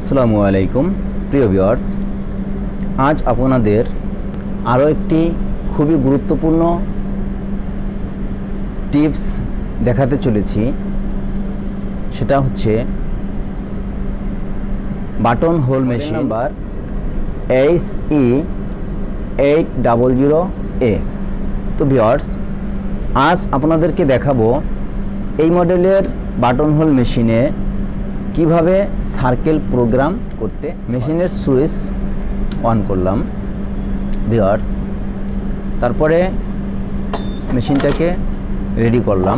আসসালামু আলাইকুম প্রিয় ভিউয়ার্স, আজ আপনাদের আরও একটি খুবই গুরুত্বপূর্ণ টিপস দেখাতে চলেছি। সেটা হচ্ছে button whole machine number HE800A। তো ভিউয়ার্স, আজ আপনাদেরকে দেখাবো এই মডেলের বাটন হোল মেশিনে কিভাবে সার্কেল প্রোগ্রাম করতে। মেশিনের সুইচ অন করলাম ভিউয়ার্স, তারপরে মেশিনটাকে রেডি করলাম।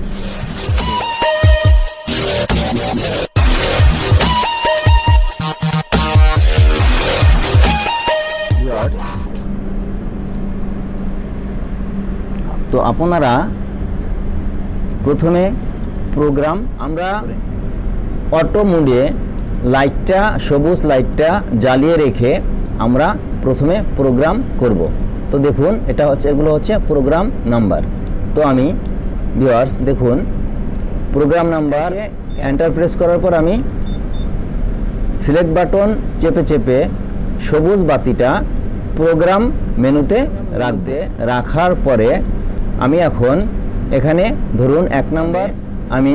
তো আপনারা প্রথমে প্রোগ্রাম, আমরা অটো মোডে লাইটটা, সবুজ লাইটটা জ্বালিয়ে রেখে আমরা প্রথমে প্রোগ্রাম করব। তো দেখুন, এটা হচ্ছে, এগুলো হচ্ছে প্রোগ্রাম নাম্বার। তো আমি ভিউয়ার্স দেখুন, প্রোগ্রাম নাম্বার এন্টার প্রেস করার পর আমি সিলেক্ট বাটন চেপে চেপে সবুজ বাতিটা প্রোগ্রাম মেনুতে রাখার পরে আমি এখন এখানে ধরুন 1 নাম্বার আমি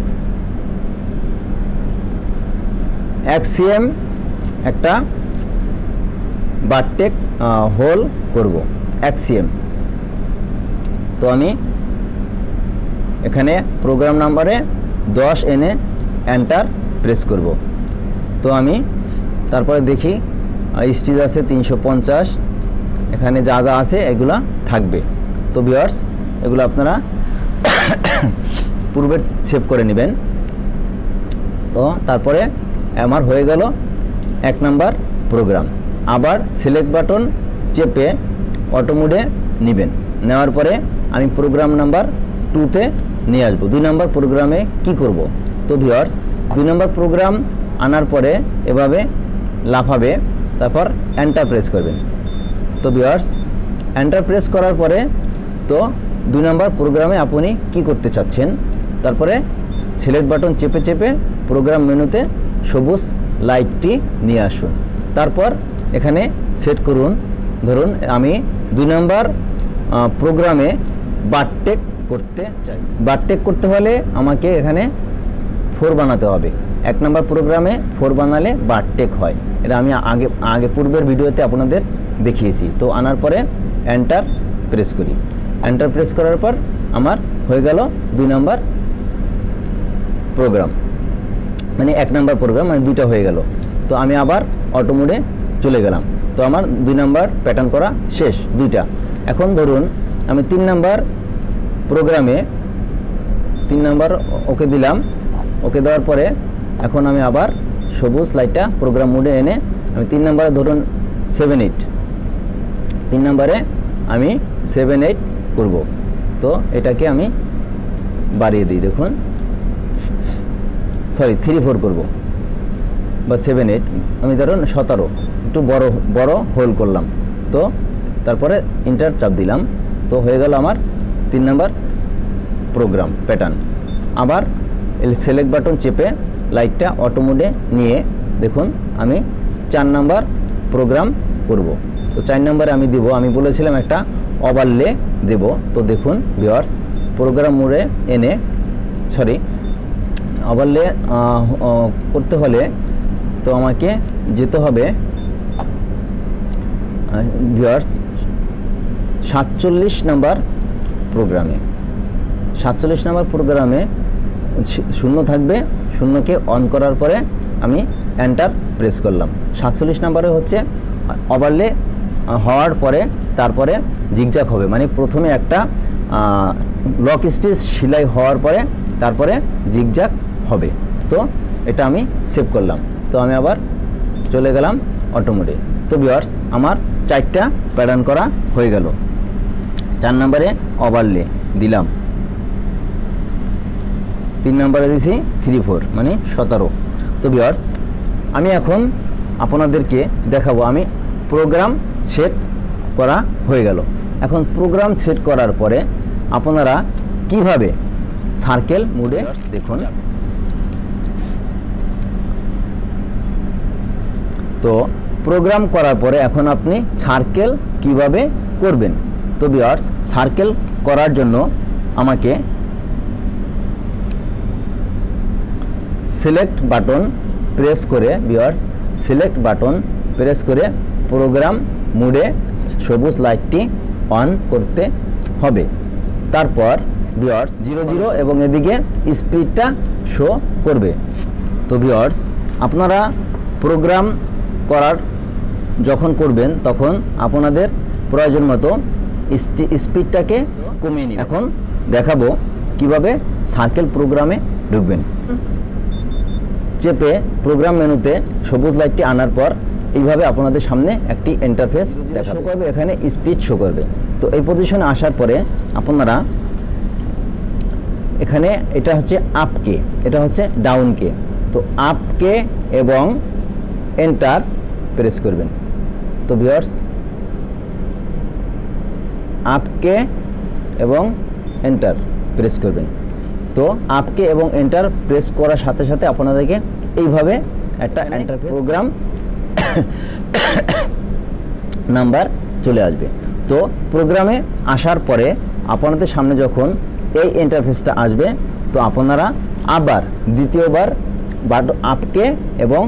XCM একটা বারটেক হোল করব XCM। তো আমি এখানে প্রোগ্রাম নাম্বারে 10 এনে এন্টার প্রেস করব। তো আমি তারপরে দেখি স্টিচ আছে 350, এখানে যা যা আছে এগুলা থাকবে। তো ভিউয়ার্স, এগুলো আপনারা পূর্বে সেভ করে নেবেন। তো তারপরে আমার হয়ে গেল 1 নাম্বার প্রোগ্রাম। আবার সিলেক্ট বাটন চেপে অটো মোডে নেবেন, নেওয়ার পরে আমি প্রোগ্রাম নাম্বার 2তে নিয়ে আসবো। 2 নাম্বার প্রোগ্রামে কি করব? তো ভিউয়ার্স, 2 নাম্বার প্রোগ্রাম আনার পরে এভাবে লাফাবে, তারপর এন্টার প্রেস করবেন। তো ভিউয়ার্স, এন্টার প্রেস করার পরে তো 2 নাম্বার প্রোগ্রামে আপনি কি করতে চাচ্ছেন, তারপরে সিলেক্ট বাটন চেপে চেপে প্রোগ্রাম মেনুতে সবুজ লাইটটি নিয়ে আসুন। তারপর এখানে সেট করুন, ধরুন আমি 2 নাম্বার প্রোগ্রামে বারটেক করতে চাই। বারটেক করতে হলে আমাকে এখানে 4 বানাতে হবে। 1 নাম্বার প্রোগ্রামে 4 বানালে বারটেক হয়। এটা আমি আগে পূর্বের ভিডিওতে আপনাদের দেখিয়েছি। তো আনার পরে এন্টার প্রেস করি। এন্টার প্রেস করার পর আমার হয়ে গেল 2 নাম্বার প্রোগ্রাম, মানে 1 নাম্বার প্রোগ্রাম, মানে 2টা হয়ে গেল। তো আমি আবার অটো মোডে চলে গেলাম। তো আমার 2 নাম্বার প্যাটার্ন করা শেষ, 2টা। এখন ধরুন আমি 3 নাম্বার প্রোগ্রামে 3 নাম্বার ওকে দিলাম। ওকে দেওয়ার পরে এখন আমি আবার সবুজ লাইটটা প্রোগ্রাম মোডে এনে আমি 3 নাম্বারে ধরুন 7-8, 3 নাম্বারে আমি 7-8 করব। তো এটাকে আমি বাড়িয়ে দিই, দেখুন, সরি 3-4 করব বা 7-8, আমি ধরুন 17, একটু বড় হোল করলাম। তো তারপরে এন্টার চাপ দিলাম। তো হয়ে গেল আমার 3 নাম্বার প্রোগ্রাম প্যাটার্ন। আবার সিলেক্ট বাটন চেপে লাইটটা অটো মোডে নিয়ে দেখুন আমি 4 নাম্বার প্রোগ্রাম করব। তো 4 নাম্বারে আমি দেব, আমি বলেছিলাম একটা ওভারলে দেব। তো দেখুন ভিউয়ার্স, প্রোগ্রাম মোডে এনে, সরি ওভারলে করতে হলে তো আমাকে যেতে হবে ভিউয়ার্স 47 নাম্বার প্রোগ্রামে। 47 নাম্বার প্রোগ্রামে শূন্য থাকবে, শূন্যকে অন করার পরে আমি এন্টার প্রেস করলাম। 47 নাম্বারে হচ্ছে ওভারলে হওয়ার পরে তারপরে জিগজ্যাগ হবে, মানে প্রথমে একটা লক স্টিচ সেলাই হওয়ার পরে তারপরে জিগজ্যাগ হবে। তো এটা আমি সেভ করলাম। তো আমি আবার চলে গেলাম অটো মোডে। তো ভিউয়ার্স, আমার 4টা প্যাটার্ন করা হয়ে গেল। 4 নাম্বারে ওভারলে দিলাম, 3 নাম্বারে দিছি 3-4, মানে 17। তো ভিউয়ার্স, আমি এখন আপনাদেরকে দেখাবো আমি প্রোগ্রাম সেট করা হয়ে গেল। এখন প্রোগ্রাম সেট করার পরে আপনারা কিভাবে সার্কেল মোডে দেখুন। তো প্রোগ্রাম করার পরে এখন আপনি সার্কেল কিভাবে করবেন। তো ভিউয়ার্স, সার্কেল করার জন্য আমাকে সিলেক্ট বাটন প্রেস করে প্রোগ্রাম মোডে সবুজ লাইটটি অন করতে হবে। তারপর ভিউয়ার্স 00 এবং এদিকে স্পিডটা শো করবে। তো ভিউয়ার্স, আপনারা প্রোগ্রাম করার যখন করবেন তখন আপনাদের প্রয়োজন মতো স্পিডটাকে কমিয়ে নিন। এখন দেখাবো কিভাবে সার্কেল প্রোগ্রামে ঢুকবেন। চেপে প্রোগ্রাম মেনুতে সবুজ লাইটটি আনার পর এইভাবে আপনাদের সামনে একটি ইন্টারফেস শো করবে, এখানে স্পিড শো করবে। তো এই পজিশনে আসার পরে আপনারা এখানে এটা হচ্ছে আপ কে, এটা হচ্ছে ডাউন কে। তো আপ কে এবং এন্টার প্রেস করবেন। তো ভিউয়ার্স, আপ কে এবং এন্টার প্রেস করবেন। তো আপ কে এবং এন্টার প্রেস করার সাথে সাথে আপনাদেরকে এইভাবে একটা ইন্টারফেস প্রোগ্রাম নাম্বার চলে আসবে। তো প্রোগ্রামে আসার পরে আপনাদের সামনে যখন এই ইন্টারফেসটা আসবে, তো আপনারা আবার দ্বিতীয়বার আপকে এবং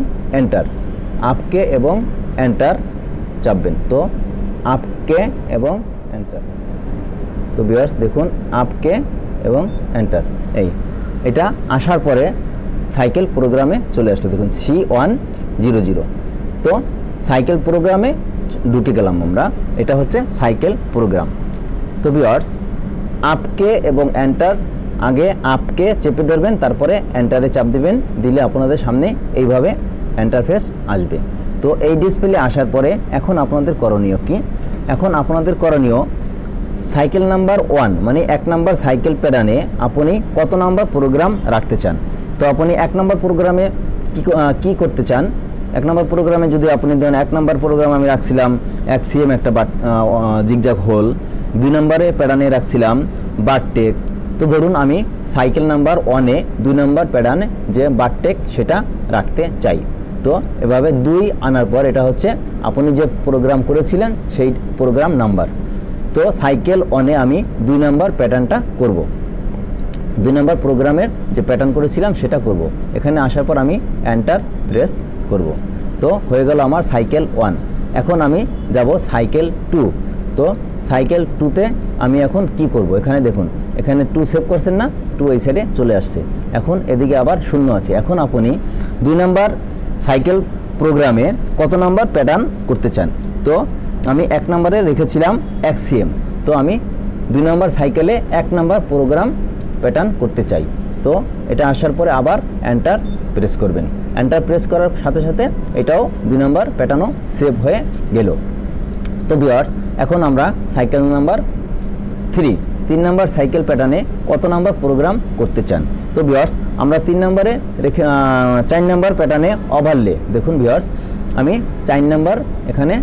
এন্টার চাপবেন। তো আপকে এবং এন্টার। তো ভিউয়ার্স দেখুন, আপকে এবং এন্টার, এটা আসার পরে সাইকেল প্রোগ্রামে চলে আসলো। দেখুন C100। তো সাইকেল প্রোগ্রামে ঢুকে গেলাম আমরা। এটা হচ্ছে সাইকেল প্রোগ্রাম। তো ভিউয়ার্স, আপকে এবং এন্টার, আগে আপকে চেপে ধরবেন, তারপরে এন্টারে চাপ দিবেন, দিলে আপনাদের সামনে এইভাবে ইন্টারফেস আসবে। তো এই ডিসপ্লে আসার পরে এখন আপনাদের করণীয় কি? এখন আপনাদের করণীয় সাইকেল নাম্বার 1 মানে 1 নাম্বার সাইকেল প্যাটার্নে আপনি কত নাম্বার প্রোগ্রাম রাখতে চান। তো আপনি 1 নাম্বার প্রোগ্রামে কি করতে চান? 1 নাম্বার প্রোগ্রামে যদি আপনি ধরেন 1 নাম্বার প্রোগ্রাম আমি রাখছিলাম XCM একটা জিগজ্যাগ হোল, 2 নম্বরে প্যাটার্নে রাখছিলাম বারটেক। তো ধরুন আমি সাইকেল নাম্বার 1-এ 2 নম্বর প্যাটার্নে যে বারটেক সেটা রাখতে চাই। তো এভাবে 2 আনার পর এটা হচ্ছে আপনি যে প্রোগ্রাম করেছিলেন সেই প্রোগ্রাম নাম্বার। তো সাইকেল 1-এ আমি 2 নম্বর প্যাটার্নটা করব, 2 নম্বর প্রোগ্রামের যে প্যাটার্ন করেছিলাম সেটা করব। এখানে আসার পর আমি এন্টার প্রেস করব। তো হয়ে গেল আমার সাইকেল 1। এখন আমি যাব সাইকেল 2। তো সাইকেল 2-তে আমি এখন কি করব? এখানে দেখুন, এখানে 2 সেভ করছেন না, 2 এই সাইডে চলে আসছে। এখন এদিকে আবার 0 আছে। এখন আপনি 2 নম্বর সাইকেল প্রোগ্রামে কত নম্বর প্যাটার্ন করতে চান? তো আমি 1 নম্বরে রেখেছিলাম XCM। তো আমি 2 নম্বর সাইকেলে 1 নম্বর প্রোগ্রাম প্যাটার্ন করতে চাই। তো এটা আসার পরে আবার এন্টার প্রেস করবেন। এন্টার প্রেস করার সাথে সাথে এটাও 2 নম্বর প্যাটার্নও সেভ হয়ে গেল। তো ভিউয়ার্স, এখন আমরা সাইকেল নাম্বার 3 নম্বর সাইকেল প্যাটার্নে কত নম্বর প্রোগ্রাম করতে চান? তো ভিউয়ার্স, আমরা 3 নম্বরে রেখে 4 নম্বর প্যাটার্নে ওভারলে, দেখুন ভিউয়ার্স, আমি 4 নম্বর এখানে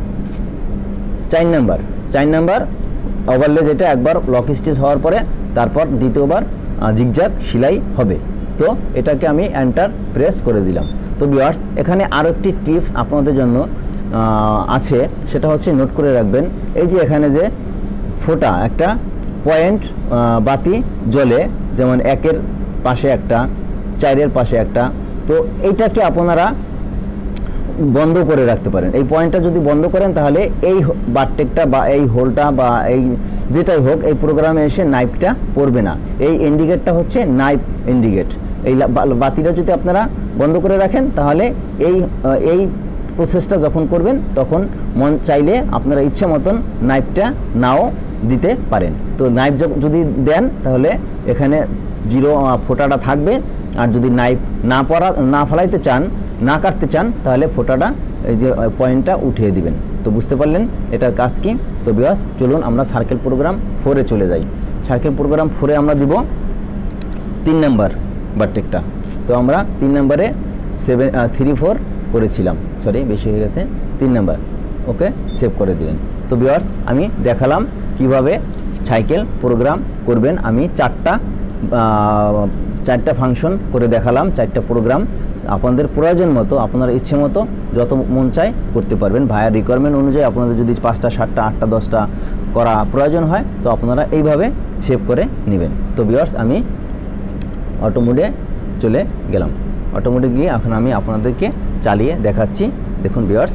4 নম্বর ওভারলে, যেটা একবার লক স্টিচ হওয়ার পরে তারপর দ্বিতীয়বার জিগজ্যাগ সেলাই হবে। তো এটাকে আমি এন্টার প্রেস করে দিলাম। তো ভিউয়ার্স, এখানে আরও একটি টিপস আপনাদের জন্য আছে, সেটা হচ্ছে নোট করে রাখবেন। এই যে এখানে যে ফোটা একটা পয়েন্ট বাতি জ্বলে, যেমন 1-এর পাশে একটা, 4-এর পাশে একটা, তো এইটাকে আপনারা বন্ধ করে রাখতে পারেন। এই পয়েন্টটা যদি বন্ধ করেন তাহলে এই বারটেকটা বা এই হোলটা বা এই যেটাই হোক এই প্রোগ্রামে এসে নাইফটা পড়বে না। এই ইন্ডিকেটটা হচ্ছে নাইফ ইন্ডিকেট। এই বাতিটা যদি আপনারা বন্ধ করে রাখেন তাহলে এই প্রসেসটা যখন করবেন তখন মন চাইলে আপনারা ইচ্ছে মতন নাইফটা নাও দিতে পারেন। তো নাইফ যদি দেন তাহলে এখানে 0 ফোটাটা থাকবে, আর যদি নাইফ না ফেলাইতে চান, না কাটতে চান, তাহলে ফোটাটা এই যে পয়েন্টটা উঠিয়ে দিবেন। তো বুঝতে পারলেন এটার কাজ কি। তো ভিউয়ার্স, চলুন আমরা সার্কেল প্রোগ্রাম 4-এ চলে যাই। সার্কেল প্রোগ্রাম 4-এ আমরা দিব 3 নম্বর বারটেকটা। তো আমরা 3 নম্বরে 3-4 করেছিলাম, সরি বেশি হয়ে গেছে, 3 নম্বর, ওকে, সেভ করে দিলেন। তো ভিউয়ার্স, আমি দেখালাম কিভাবে সাইকেল প্রোগ্রাম করবেন। আমি 4টা ফাংশন করে দেখালাম, 4টা প্রোগ্রাম আপনাদের প্রয়োজন মতো আপনারা ইচ্ছে মতো যত মন চায় করতে পারবেন। ভাইয়ের রিকোয়ারমেন্ট অনুযায়ী আপনাদের যদি 5টা 7টা 8টা 10টা করা প্রয়োজন হয় তো আপনারা এইভাবে সেভ করে নেবেন। তো ভিউয়ার্স আমি অটো মোডে চলে গেলাম। অটো মোডে গিয়ে এখন আমি আপনাদেরকে চালিয়ে দেখাচ্ছি। দেখুন ভিউয়ার্স,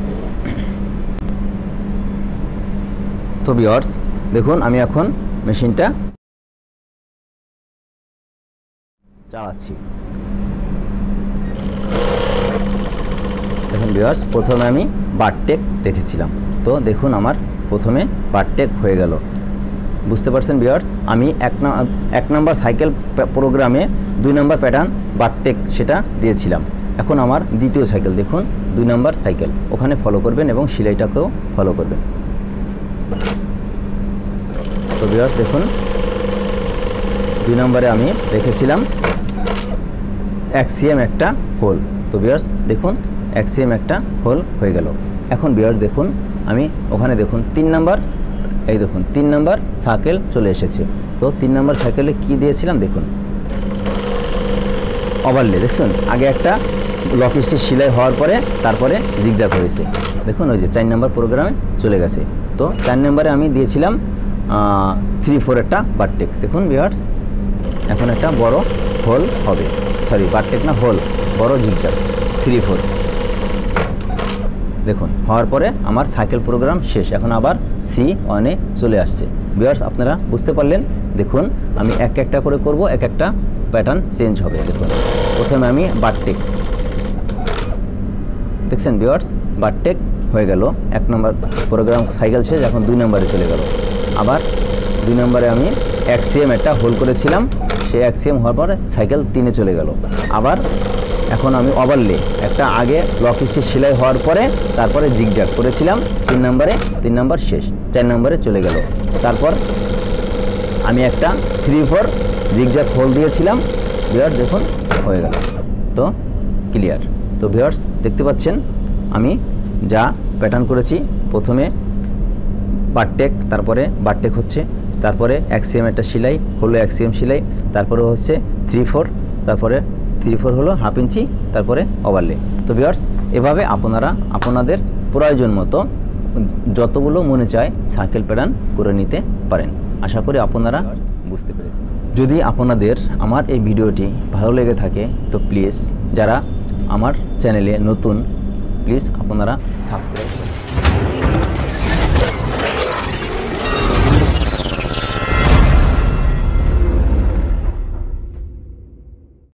তো ভিউয়ার্স দেখুন আমি এখন মেশিনটা চালাচ্ছি। দেখুন ভিউয়ার্স প্রথমে আমি বারটেক রেখেছিলাম, তো দেখুন আমার প্রথমে বারটেক হয়ে গেল। বুঝতে পারছেন ভিউয়ার্স, আমি এক নাম্বার সাইকেল প্রোগ্রামে 2 নাম্বার প্যাটার্ন বারটেক সেটা দিয়েছিলাম। এখন আমার দ্বিতীয় সাইকেল দেখুন 2 নাম্বার সাইকেল, ওখানে ফলো করবেন এবং সেলাইটাকেও ফলো করবেন। তো ভিউয়ার্স দেখুন 2 নম্বরে আমি রেখেছিলাম অ্যাক্সিয়াম একটা হোল। তো ভিউয়ার্স দেখুন অ্যাক্সিয়াম একটা হোল হয়ে গেল। এখন ভিউয়ার্স দেখুন আমি ওখানে দেখুন 3 নাম্বার, এই দেখুন 3 নাম্বার সার্কেল চলে এসেছে। তো 3 নাম্বার সার্কেলে কি দিয়েছিলাম দেখুন ওভারলে, দেখুন আগে একটা লক স্টিচ সেলাই হওয়ার পরে তারপরে জিগজ্যাগ হয়েছে। দেখুন ওই যে 4 নাম্বার প্রোগ্রামে চলে গেছে। তো 4 নম্বরে আমি দিয়েছিলাম 3-4 একটা বারটেক। দেখুন ভিউয়ার্স এখন একটা বড় হোল হবে, সরি বারটেক না হোল, বড় জিগজ্যাগ 3-4 দেখুন হওয়ার পরে আমার সাইকেল প্রোগ্রাম শেষ। এখন আবার C1-এ চলে আসছে। ভিউয়ার্স আপনারা বুঝতে পারলেন। দেখুন আমি এক একটা করে করব, এক একটা প্যাটার্ন চেঞ্জ হবে। দেখুন প্রথমে আমি বারটেক, দেখছেন ভিউয়ার্স বারটেক হয়ে গেল। 1 নম্বর প্রোগ্রাম সাইকেল শেষ, এখন 2 নম্বরে চলে গেল। আবার 2 নম্বরে আমি অ্যাক্সিয়াম একটা হোল করেছিলাম, সেই অ্যাক্সিয়াম হওয়ার পরে সাইকেল 3-এ চলে গেল। আবার এখন আমি ওভারলে একটা আগে লক স্টিচ সেলাই হওয়ার পরে তারপরে জিগজ্যাগ করেছিলাম 3 নম্বরে, 3 নম্বর শেষ, 4 নম্বরে চলে গেল। তারপর আমি একটা 3-4 জিগজ্যাগ হোল দিয়েছিলাম। ভিউয়ার্স দেখুন হয়ে গেল। তো ক্লিয়ার। তো ভিউয়ার্স দেখতে পাচ্ছেন আমি যা প্যাটার্ন করেছি, প্রথমে বারটেক, তারপরে বারটেক হচ্ছে, তারপরে অ্যাক্সিয়াম একটা সেলাই হলো অ্যাক্সিয়াম সেলাই, তারপরে হচ্ছে 3-4, তারপরে 3-4 হলো হাফ ইঞ্চি, তারপরে ওভারলে। তো ভিউয়ার্স এভাবে আপনারা আপনাদের প্রয়োজন মতো যতগুলো মনে চায় সাইকেল প্যাটার্ন করে নিতে পারেন। আশা করি আপনারা বুঝতে পেরেছেন। যদি আপনাদের আমার এই ভিডিওটি ভালো লেগে থাকে তো প্লিজ যারা আমার চ্যানেলে নতুন প্লিজ আপনারা সাবস্ক্রাইব করুন।